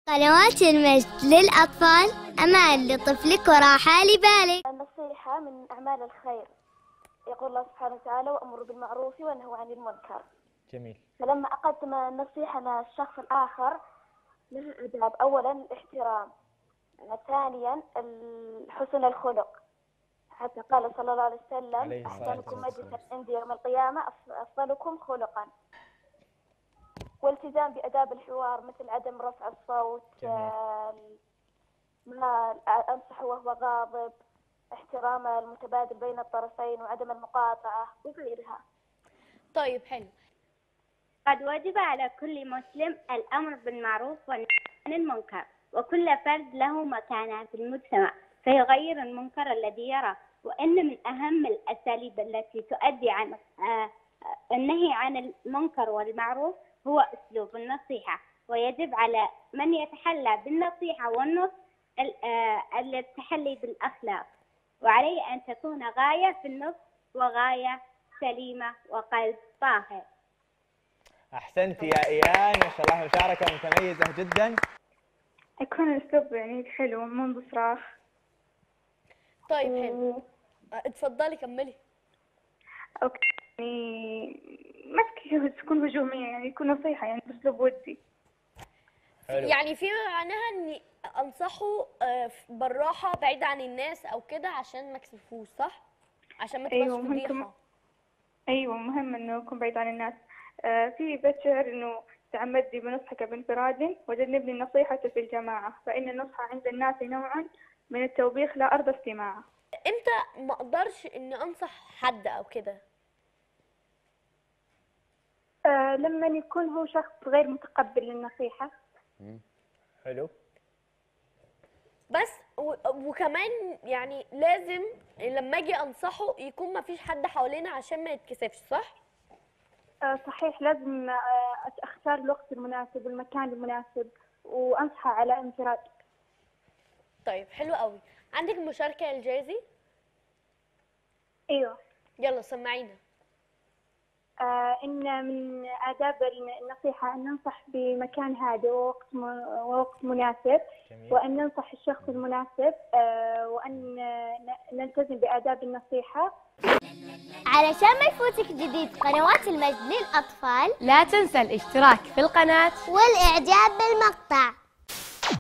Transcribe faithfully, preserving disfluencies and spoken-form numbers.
قنوات المجد للأطفال، أمان لطفلك وراحة لبالك. النصيحة من أعمال الخير، يقول الله سبحانه وتعالى: وأمر بالمعروف وانهوا عن المنكر. جميل. فلما أقدم النصيحة للشخص الآخر لها آداب. أولا الاحترام، ثانيا حسن الخلق، حتى قال صلى الله عليه وسلم: أحسنكم مجلسا عندي يوم القيامة أفضلكم خلقا. والتزام بآداب الحوار، مثل عدم رفع الصوت، ما أنصح وهو غاضب، احترام المتبادل بين الطرفين، وعدم المقاطعة وغيرها. طيب حلو. قد وجب على كل مسلم الأمر بالمعروف والنهي عن المنكر، وكل فرد له مكانة في المجتمع فيغير المنكر الذي يراه. وإن من أهم الأساليب التي تؤدي عن النهي عن المنكر والمعروف هو أسلوب النصيحة، ويجب على من يتحلى بالنصيحة والنصح التحلي بالأخلاق، وعليه أن تكون غاية في النصح وغاية سليمة وقلب طاهر. أحسنت يا إيان، ما شاء الله مشاركة متميزة جدا. يكون الأسلوب يعني حلو منذ صراخ. طيب و... حلو. اتفضلي كملي. أوكي. يعني ما تكون هجومية، يعني يكون نصيحة يعني بأسلوب ودي. حلو. يعني في معناها إني أنصحه بالراحة بعيد عن الناس أو كده عشان ما يكسفوش، صح؟ عشان ما تبقاش فضيحة. أيوة, أيوة مهم إنه يكون بعيد عن الناس. آه في بيت شعر إنه تعمدي بنصحك بانفراد وجنبني النصيحة في الجماعة، فإن النصح عند الناس نوع من التوبيخ لا أرضى استماعه. إمتى ما أقدرش إني أنصح حد أو كده؟ آه لما يكون هو شخص غير متقبل للنصيحة. مم. حلو. بس وكمان يعني لازم لما أجي أنصحه يكون ما فيش حد حوالينا عشان ما يتكسفش، صح؟ آه صحيح، لازم آه أختار الوقت المناسب والمكان المناسب وأنصحه على انفراد. طيب حلو قوي. عندك مشاركة يا الجازي؟ ايوه. يلا سمعينا. آه ان من آداب النصيحة ان ننصح بمكان هادئ ووقت ووقت مناسب. جميل. وان ننصح الشخص المناسب، آه وان نلتزم بآداب النصيحة. علشان ما يفوتك جديد قنوات المجد للأطفال، لا تنسى الاشتراك في القناة والإعجاب بالمقطع.